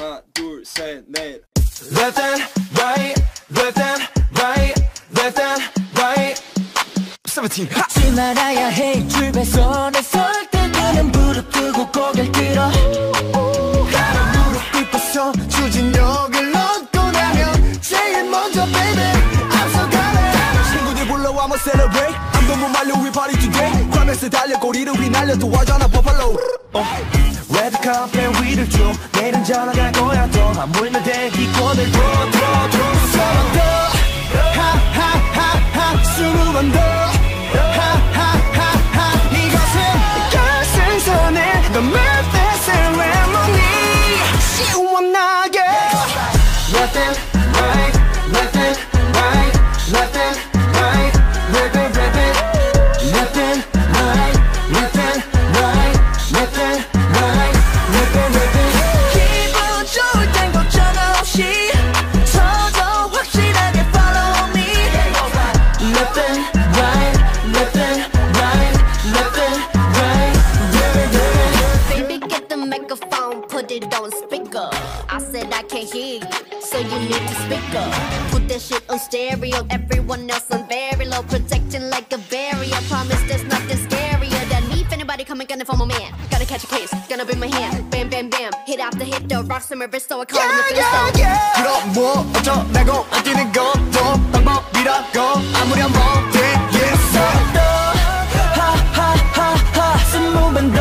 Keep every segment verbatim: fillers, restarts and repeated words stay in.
하나 둘 셋 넷. Left and right, left and right, left and right. Seveenten. 잊지 말아야 해 줄배선에 설 때 그는 무릎 꿇고 고개를 들어. 무릎 꿇고서 추진력을 얻고 나면 제일 먼저 baby 앞서가네. 친구들 불러와 한번 celebrate. I'm the 말려 we party today. 과메스 달려 꼬리를 휘날려 도와줘나 버팔로. 레드 카펫 위를 쭉 내일은 전화갈 거야 또 아물면 돼 기권을 더 더 더 서만 더 하하하하 스무 번 더 하하하하 이것은 결승선에 너 맵의 세레모니 시원하게 Left and right, left and right, left and right, rip it, rip it. Left and right, left and right, left and right, rip it, rip it. 기분 좋을 땐 걱정 없이 서서 확실하게 follow me. Left and right, left and right, left and right, rip it, rip it. Baby, get the microphone, put it on speaker. I said I can't hear you, so you need to speak up. Put that shit on stereo, everyone else on very low, protecting like a barrier. Promise there's nothing scarier than me. If anybody coming, gonna phone my man. Gotta catch a case, gonna be my hand. Bam, bam, bam. Hit after hit, the rocks in my wrist, so I call him a Flintstone. 그럼 뭐 어쩌라고 아끼는 것도 방법이라고 아무리 한번 되겠어. 하하하하 스무 번 더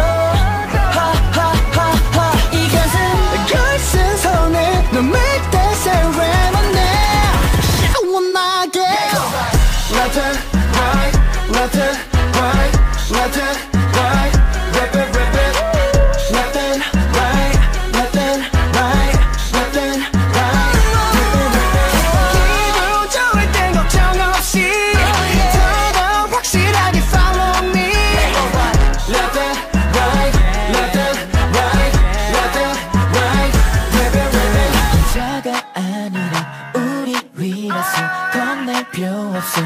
하하하하 이것은 결승선에 너 make that ceremony 시원하게. Left and right, left and right, left and right, rip it, rip it. Left and right, left and right, left and right, rip it, rip it. 기분 좋을 땐 걱정 없이 더더 확실하게 follow me. Left and right, left and right, left and right, rip it, rip it. 혼자가 아니라 우리 위라서 겁낼 필요 없어.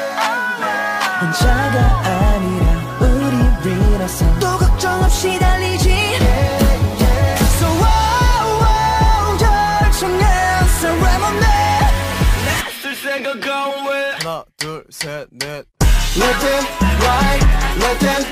혼자가 아니라 우리 위라서 또 걱정 없이 달리지. So wow, wow, 결정한 ceremony. 쓸 생각 왜 하나 둘 셋 넷. Left and right, left and